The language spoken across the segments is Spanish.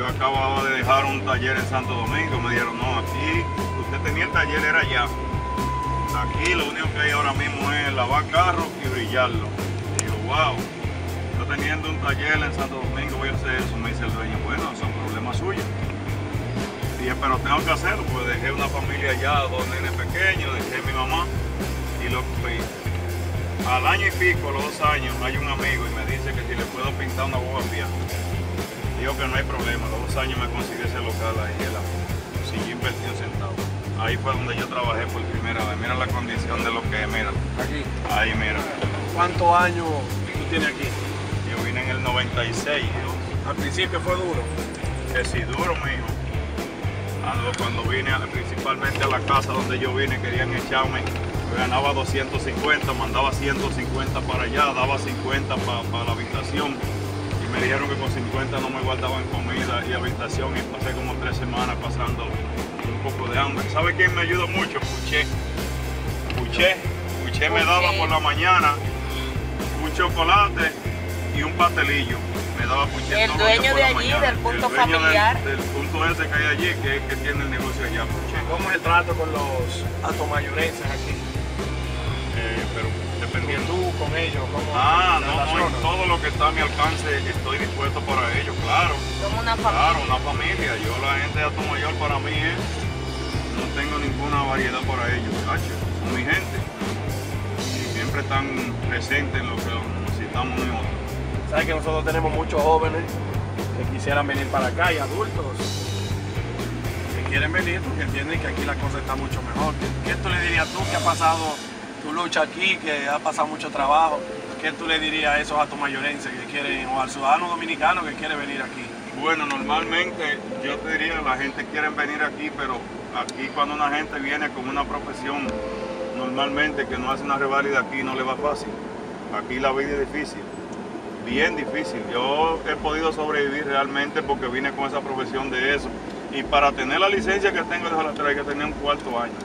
yo acababa de dejar un taller en Santo Domingo. Me dijeron, no, aquí usted tenía el taller, era allá. Aquí lo único que hay ahora mismo es lavar carros y brillarlo. Y digo, wow, yo teniendo un taller en Santo Domingo voy a hacer eso. Me dice el dueño, bueno, son problemas suyos. Dije, pero tengo que hacerlo, pues dejé una familia allá, dos nenes pequeños, dejé a mi mamá y lo fui. Al año y pico, a los 2 años, hay un amigo y me dice que si le puedo pintar una boba vieja. Digo que no hay problema, a los 2 años me conseguí ese local ahí, sin invertir un centavo. Ahí fue donde yo trabajé por primera vez. Mira la condición de lo que es, mira. Aquí. Ahí, mira. ¿Cuántos años tú tienes aquí? Yo vine en el 96. Al principio fue duro. Que sí, duro, mijo. Cuando vine principalmente a la casa donde yo vine, querían echarme. Yo ganaba 250, mandaba 150 para allá, daba 50 para la habitación. Y me dijeron que con 50 no me guardaban comida y habitación. Y pasé como 3 semanas pasando un poco de hambre. ¿Sabe quién me ayudó mucho? Puché me daba por la mañana un chocolate y un pastelillo. Me daba Puché. El dueño de allí, del punto familiar. Del punto ese que hay allí, que es que tiene el negocio allá, Puché. ¿Cómo es el trato con los atomayorenses aquí? Pero dependiendo. Tú con ellos, ¿cómo no, todo lo que está a mi alcance estoy dispuesto para ellos, claro. Somos una familia. Claro, una familia. Yo, la gente de Atomayor para mí es, no tengo ninguna variedad para ellos, ¿cacho? Son mi gente. Y siempre están presentes en lo que necesitamos nosotros. Sabes que nosotros tenemos muchos jóvenes que quisieran venir para acá y adultos que quieren venir porque entienden que aquí la cosa está mucho mejor. ¿Qué tú le dirías tú que ha pasado tu lucha aquí, que ha pasado mucho trabajo? ¿Qué tú le dirías a esos atomayorenses que quieren, o al ciudadano dominicano que quiere venir aquí? Bueno, normalmente yo te diría, la gente quiere venir aquí, pero aquí cuando una gente viene con una profesión, normalmente que no hace una reválida aquí no le va fácil. Aquí la vida es difícil, bien difícil. Yo he podido sobrevivir realmente porque vine con esa profesión de eso. Y para tener la licencia que tengo de jalatero hay que tener un 4º año.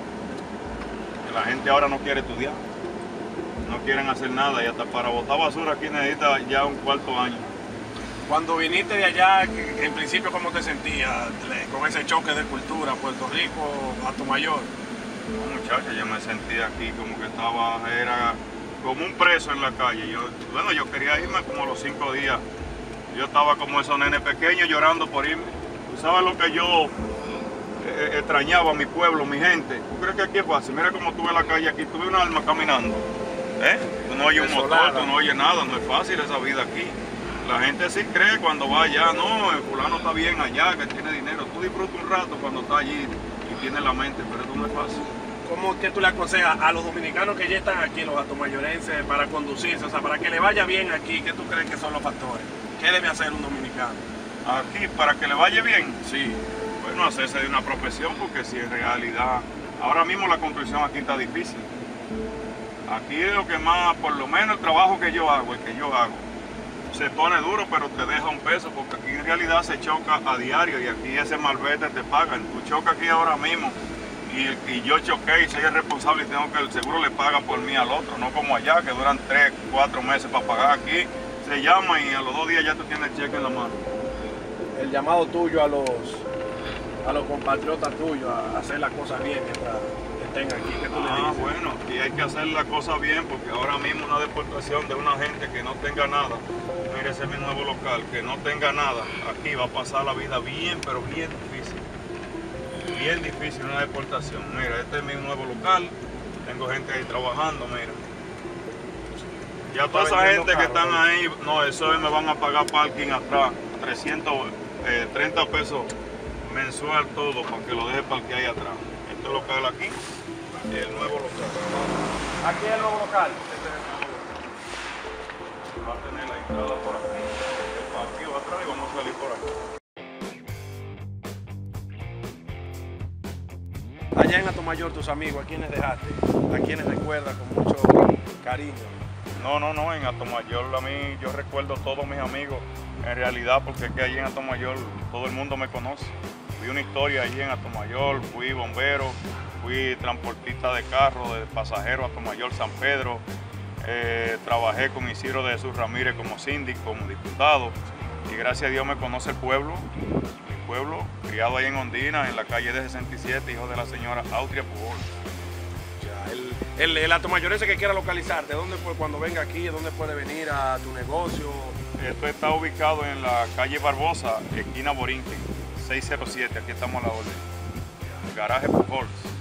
La gente ahora no quiere estudiar, no quieren hacer nada y hasta para botar basura aquí necesita ya un 4º año. Cuando viniste de allá, en principio, ¿cómo te sentías con ese choque de cultura, Puerto Rico, Atomayor? No, muchacho, yo me sentía aquí como que era como un preso en la calle. Yo quería irme como a los 5 días. Yo estaba como esos nenes pequeños llorando por irme. ¿Tú sabes lo que yo extrañaba? Mi pueblo, mi gente. ¿Tú crees que aquí es fácil? Mira cómo tú ves la calle aquí, tú ves un alma caminando. Tú no oyes un motor, tú no oyes nada, no es fácil esa vida aquí. La gente sí cree cuando va allá, no, el fulano está bien allá, que tiene dinero. Tú disfrutas un rato cuando está allí y tienes la mente, pero esto no es fácil. ¿Cómo que tú le aconsejas a los dominicanos que ya están aquí, los atomayorenses, para conducirse? O sea, para que le vaya bien aquí, ¿qué tú crees que son los factores? ¿Qué debe hacer un dominicano? Aquí, para que le vaya bien, Sí. bueno, hacerse de una profesión, porque si en realidad, ahora mismo la construcción aquí está difícil. Aquí es lo que más, por lo menos el trabajo que yo hago, se pone duro, pero te deja un peso, porque aquí en realidad se choca a diario y aquí ese malvete te pagan. Tú chocas aquí ahora mismo y yo choqué y soy el responsable y tengo que el seguro le paga por mí al otro, no como allá que duran 3, 4 meses para pagar. Aquí se llama y a los 2 días ya tú tienes el cheque en la mano. El llamado tuyo a los compatriotas tuyos a hacer las cosas bien mientras estén aquí, ¿qué tú le dices? Bueno, y hay que hacer las cosas bien porque ahora mismo una deportación de una gente que no tenga nada, mire ese es mi nuevo local, que no tenga nada, aquí va a pasar la vida bien, pero bien difícil. Bien difícil una deportación. Mira, este es mi nuevo local, tengo gente ahí trabajando, mira. Ya toda esa gente que están ahí, no, eso me van a pagar parking atrás, 330 pesos mensual todo para que lo deje parquear ahí atrás. Este local aquí y el nuevo local. ¿Aquí es el nuevo local? Va a tener la entrada por aquí, el patio atrás y vamos a salir por aquí. Allá en Atomayor, tus amigos, ¿a quiénes dejaste? ¿A quiénes recuerdas con mucho cariño? No, en Atomayor a mí yo recuerdo todos mis amigos, en realidad, porque es que allí en Atomayor todo el mundo me conoce. Fui una historia allí en Atomayor, fui bombero, fui transportista de carro, de pasajeros a Atomayor, San Pedro. Trabajé con Isidro de Jesús Ramírez como síndico, como diputado. Y gracias a Dios me conoce el pueblo, mi pueblo, criado ahí en Ondina, en la calle de 67, hijo de la señora Autria Pujols. Ya, el atomayorense que quiera localizarte, ¿dónde puede, cuando venga aquí, dónde puede venir a tu negocio? Esto está ubicado en la calle Barbosa, esquina Borinquen, 607, aquí estamos a la orden. Garaje Pujols.